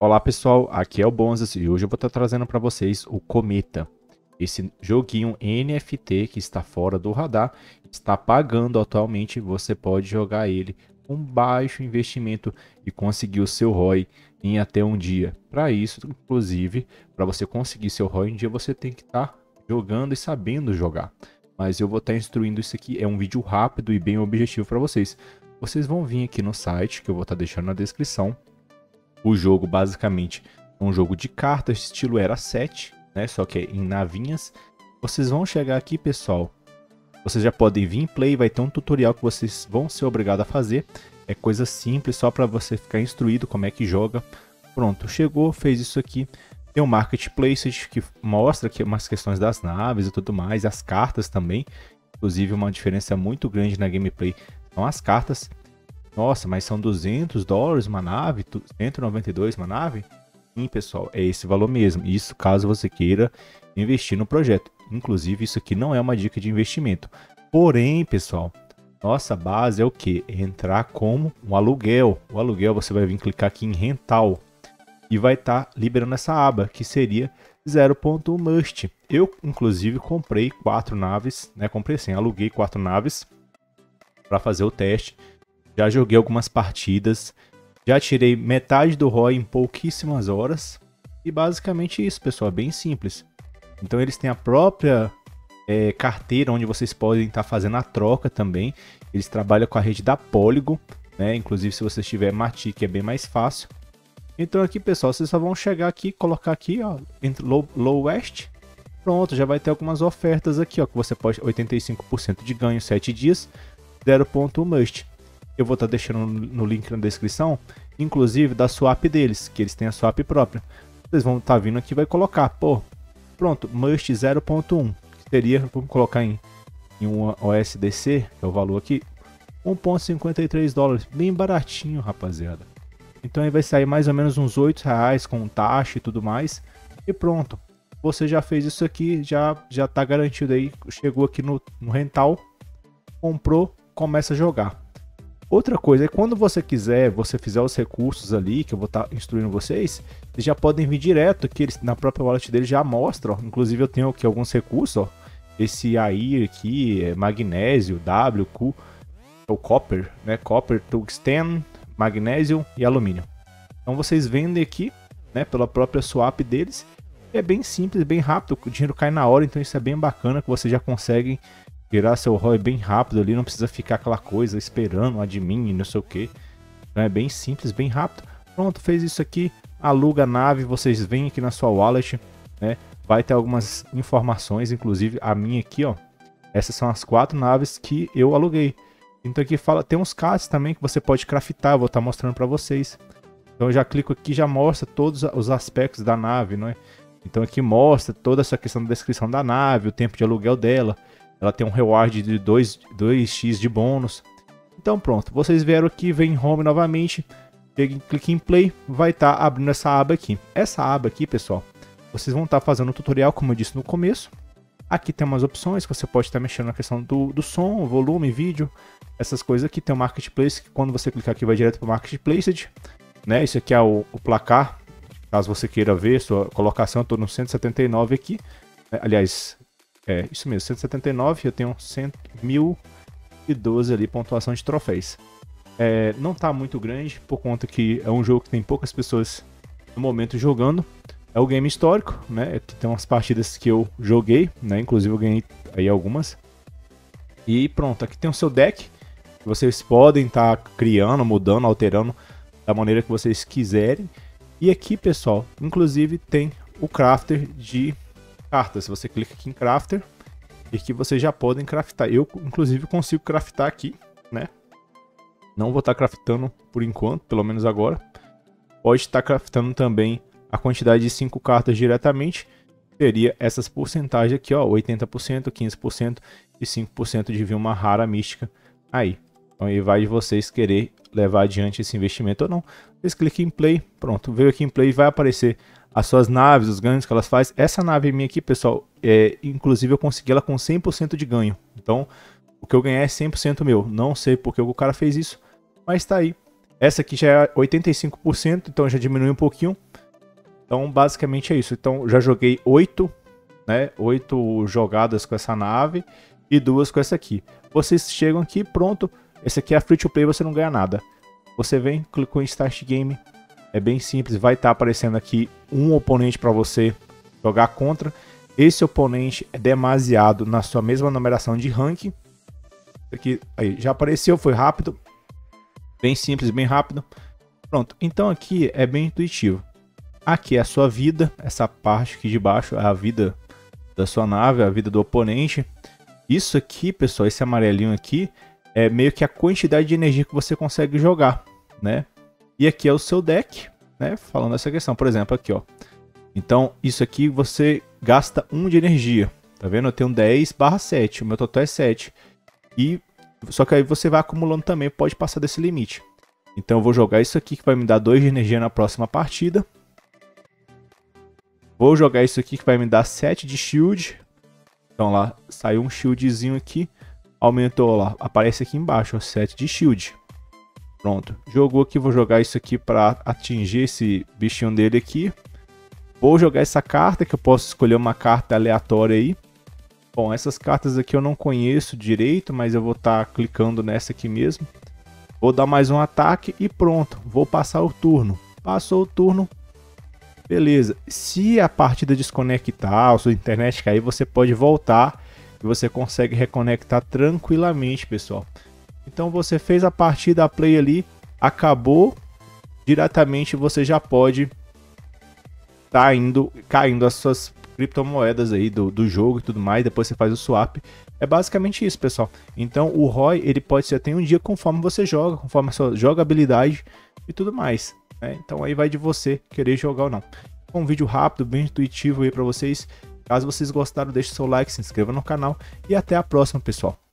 Olá pessoal, aqui é o Bonzas e hoje eu vou estar trazendo para vocês o Cometa. Esse joguinho NFT que está fora do radar, está pagando atualmente, você pode jogar ele com baixo investimento e conseguir o seu ROI em até um dia. Para isso, inclusive, para você conseguir seu ROI em um dia, você tem que estar jogando e sabendo jogar. Mas eu vou estar instruindo isso aqui, é um vídeo rápido e bem objetivo para vocês. Vocês vão vir aqui no site, que eu vou estar deixando na descrição. O jogo basicamente é um jogo de cartas estilo Era 7, né? Só que é em navinhas. Vocês vão chegar aqui, pessoal. Vocês já podem vir em play, vai ter um tutorial que vocês vão ser obrigados a fazer. É coisa simples, só para você ficar instruído como é que joga. Pronto, chegou, fez isso aqui. Tem o Marketplace que mostra aqui umas questões das naves e tudo mais, as cartas também. Inclusive uma diferença muito grande na gameplay são as cartas. Nossa, mas são $200 uma nave? 192 uma nave? Sim, pessoal, é esse valor mesmo. Isso caso você queira investir no projeto. Inclusive, isso aqui não é uma dica de investimento. Porém, pessoal, nossa base é o que? Entrar como um aluguel. O aluguel você vai vir clicar aqui em rental e vai estar liberando essa aba, que seria 0.1 Must. Eu, inclusive, comprei 4 naves, né? Comprei assim, aluguei 4 naves para fazer o teste. Já joguei algumas partidas, já tirei metade do ROI em pouquíssimas horas. E basicamente isso, pessoal, é bem simples. Então eles têm a própria carteira onde vocês podem estar fazendo a troca também. Eles trabalham com a rede da Polygon, né? Inclusive se você tiver Matic é bem mais fácil. Então aqui, pessoal, vocês só vão chegar aqui, colocar aqui, ó, entre Low West. Pronto, já vai ter algumas ofertas aqui, ó, que você pode 85% de ganho 7 dias, 0.1 Must. Eu vou estar deixando no link na descrição, inclusive da swap deles, que eles têm a swap própria. Vocês vão estar vindo aqui e vai colocar, pô, pronto, Must 0.1, que seria, vamos colocar em um USDC, que é o valor aqui, $1.53, bem baratinho, rapaziada. Então aí vai sair mais ou menos uns R$8 com taxa e tudo mais, e pronto. Você já fez isso aqui, já tá garantido aí, chegou aqui no rental, comprou, começa a jogar. Outra coisa é quando você quiser, você fizer os recursos ali, que eu vou estar instruindo vocês, vocês já podem vir direto, que eles na própria wallet dele já mostra, ó. Inclusive eu tenho aqui alguns recursos, ó. Esse AI aqui é magnésio, W, Q, é o copper, né? Copper, tungsten, magnésio e alumínio. Então vocês vendem aqui, né, pela própria swap deles. É bem simples, bem rápido, o dinheiro cai na hora, então isso é bem bacana que vocês já conseguem tirar seu ROI bem rápido ali, não precisa ficar aquela coisa esperando o admin e não sei o que. Então é bem simples, bem rápido. Pronto, fez isso aqui, aluga a nave, vocês vêm aqui na sua wallet, né? Vai ter algumas informações, inclusive a minha aqui, ó. Essas são as 4 naves que eu aluguei. Então aqui fala, tem uns cards também que você pode craftar, eu vou estar mostrando para vocês. Então eu já clico aqui, já mostra todos os aspectos da nave, não é? Então aqui mostra toda essa questão da descrição da nave, o tempo de aluguel dela. Ela tem um reward de 2x de bônus. Então pronto, vocês vieram aqui, vem em home novamente, clique em play, vai estar abrindo essa aba aqui. Essa aba aqui, pessoal, vocês vão estar fazendo o tutorial, como eu disse no começo. Aqui tem umas opções que você pode estar mexendo na questão do som, volume, vídeo, essas coisas aqui. Tem o Marketplace, que quando você clicar aqui vai direto para o Marketplace, né? Isso aqui é o placar, caso você queira ver sua colocação. Eu estou no 179 aqui, aliás... É, isso mesmo, 179, eu tenho 1.012 ali, pontuação de troféus. Não tá muito grande, por conta que é um jogo que tem poucas pessoas no momento jogando. É o game histórico, né, que tem umas partidas que eu joguei, né, inclusive eu ganhei aí algumas. E pronto, aqui tem o seu deck, que vocês podem estar criando, mudando, alterando da maneira que vocês quiserem. E aqui, pessoal, inclusive tem o crafter de cartas. Você clica aqui em crafter e aqui vocês já podem craftar. Eu inclusive consigo craftar aqui, né? Não vou estar craftando por enquanto, pelo menos agora. Pode estar craftando também a quantidade de 5 cartas diretamente. Seria essas porcentagens aqui, ó, 80%, 15% e 5% de vir uma rara mística aí. Então aí vai de vocês querer levar adiante esse investimento ou não. Vocês cliquem em play, pronto, veio aqui em play, vai aparecer as suas naves, os ganhos que elas fazem. Essa nave minha aqui, pessoal, inclusive eu consegui ela com 100% de ganho. Então, o que eu ganhar é 100% meu. Não sei porque o cara fez isso, mas tá aí. Essa aqui já é 85%, então já diminui um pouquinho. Então, basicamente é isso. Então, já joguei 8, né? 8 jogadas com essa nave e 2 com essa aqui. Vocês chegam aqui, pronto. Esse aqui é free to play, você não ganha nada. Você vem, clicou em Start Game. É bem simples, vai estar aparecendo aqui um oponente para você jogar contra. Esse oponente é demasiado na sua mesma numeração de ranking. Aqui aí, já apareceu, foi rápido. Bem simples, bem rápido. Pronto, então aqui é bem intuitivo. Aqui é a sua vida, essa parte aqui de baixo é a vida da sua nave, a vida do oponente. Isso aqui, pessoal, esse amarelinho aqui, é meio que a quantidade de energia que você consegue jogar, né? E aqui é o seu deck, né? Falando essa questão, por exemplo, aqui, ó. Então, isso aqui você gasta 1 de energia, tá vendo? Eu tenho 10/7, o meu total é 7. Só que aí você vai acumulando também, pode passar desse limite. Então eu vou jogar isso aqui que vai me dar 2 de energia na próxima partida. Vou jogar isso aqui que vai me dar 7 de shield. Então lá, saiu um shieldzinho aqui. Aumentou lá, aparece aqui embaixo, ó, 7 de shield. Pronto, jogou aqui, vou jogar isso aqui para atingir esse bichinho dele aqui. Vou jogar essa carta, que eu posso escolher uma carta aleatória aí. Bom, essas cartas aqui eu não conheço direito, mas eu vou estar clicando nessa aqui mesmo. Vou dar mais um ataque e pronto, vou passar o turno. Passou o turno, beleza. Se a partida desconectar, ou sua internet cair, você pode voltar e você consegue reconectar tranquilamente, pessoal. Então você fez a partida, a play ali, acabou, diretamente você já pode tá caindo as suas criptomoedas aí do jogo e tudo mais, depois você faz o swap. É basicamente isso, pessoal. Então o ROI, ele pode ser até um dia conforme você joga, conforme a sua jogabilidade e tudo mais, né? Então aí vai de você querer jogar ou não. Um vídeo rápido, bem intuitivo aí para vocês. Caso vocês gostaram, deixe seu like, se inscreva no canal e até a próxima, pessoal.